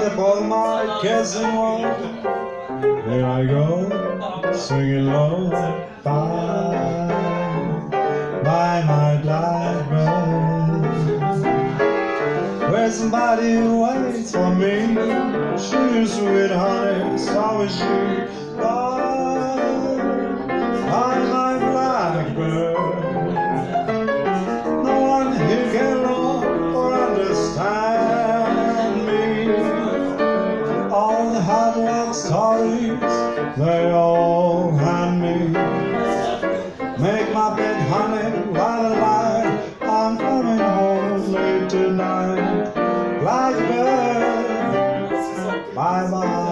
up all my cares and woe. Here I go, swinging low by my blackbird, where somebody waits for me. Sugar sweet honey, so is she. By my blackbird, no one here can love or understand me. All the hard luck stories they all hand me. Make my bed, honey, while alive. I'm coming home late tonight. Blackbird, bye-bye.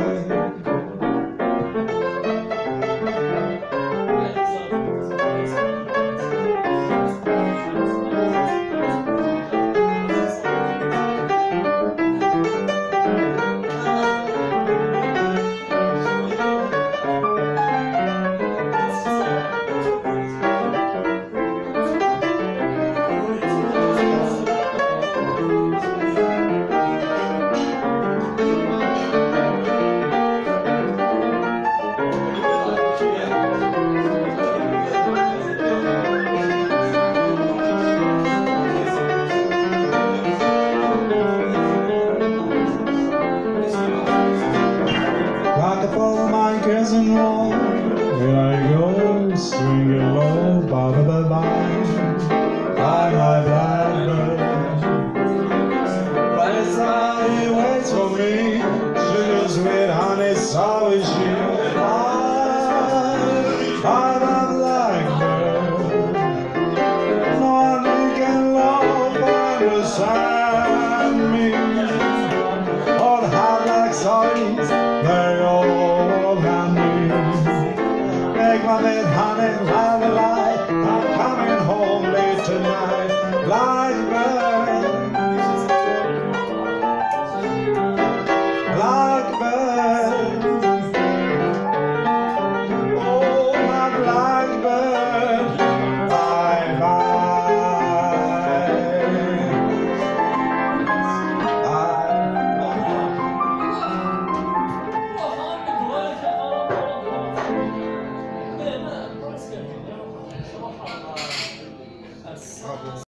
All my cares and woe, here I go, swinging low, bye-bye-bye, by my blackbird. Right side, he waits for me, sugar sweet honey, so is she. By my blackbird, no one can love or understand me. All the hard luck stories, they all hand me. Make my bed, honey, lie the light. I'm coming home late tonight. Blackbird, blackbird, oh my blackbird, bye-bye.